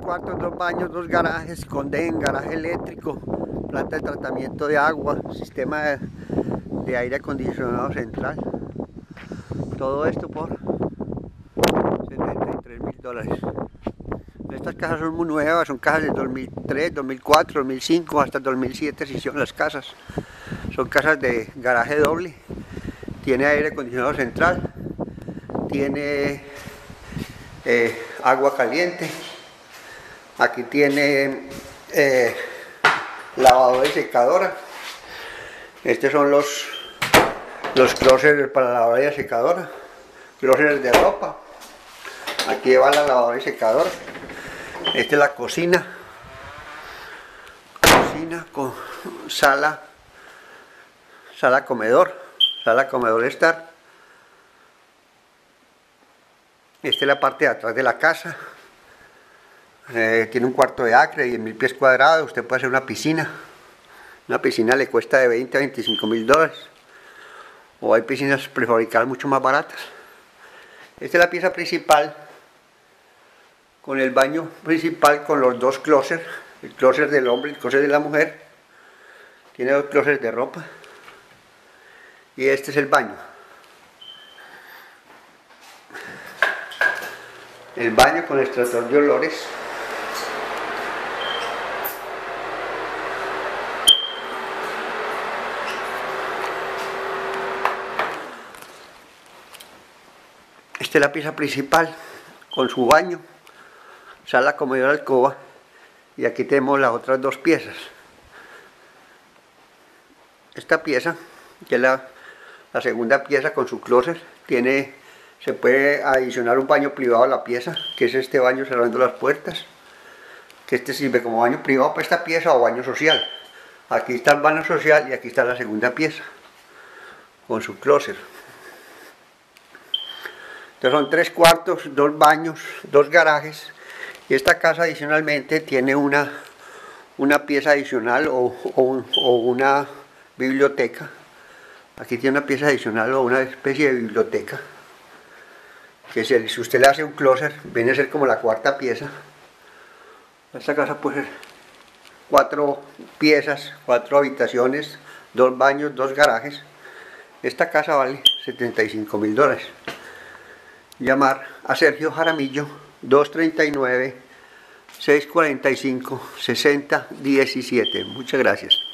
cuartos, 2 baños, 2 garajes, condén, garaje eléctrico, planta de tratamiento de agua, sistema de aire acondicionado central. Todo esto por $73.000. Estas casas son muy nuevas, son casas del 2003, 2004, 2005, hasta 2007 se hicieron las casas. Son casas de garaje doble, tiene aire acondicionado central, tiene agua caliente, aquí tiene lavadora y secadora. Estos son los closets para la lavadora y secadora, closets de ropa. Aquí va la lavadora y secadora. Esta es la cocina con sala comedor estar. Esta es la parte de atrás de la casa. Tiene un cuarto de acre, 10.000 pies cuadrados. Usted puede hacer una piscina. Una piscina le cuesta de $20 a $25.000. O hay piscinas prefabricadas mucho más baratas. Esta es la pieza principal, con el baño principal, con los dos closets, el closet del hombre y el closet de la mujer. Tiene 2 closets de ropa. Y este es el baño. El baño con extractor de olores. Esta es la pieza principal con su baño, sala, comedor, alcoba, y aquí tenemos las otras 2 piezas. Esta pieza, que es la segunda pieza con su closet, se puede adicionar un baño privado a la pieza, que es este baño cerrando las puertas, que este sirve como baño privado para esta pieza o baño social. Aquí está el baño social y aquí está la segunda pieza con su closet. Entonces son 3 cuartos, 2 baños, 2 garajes, y esta casa adicionalmente tiene una pieza adicional o una biblioteca. Aquí tiene una pieza adicional o una especie de biblioteca, que si usted le hace un closet, viene a ser como la 4ª pieza. Esta casa puede ser 4 piezas, 4 habitaciones, 2 baños, 2 garajes. Esta casa vale $75.000. Llamar a Sergio Jaramillo, 239-645-6017. Muchas gracias.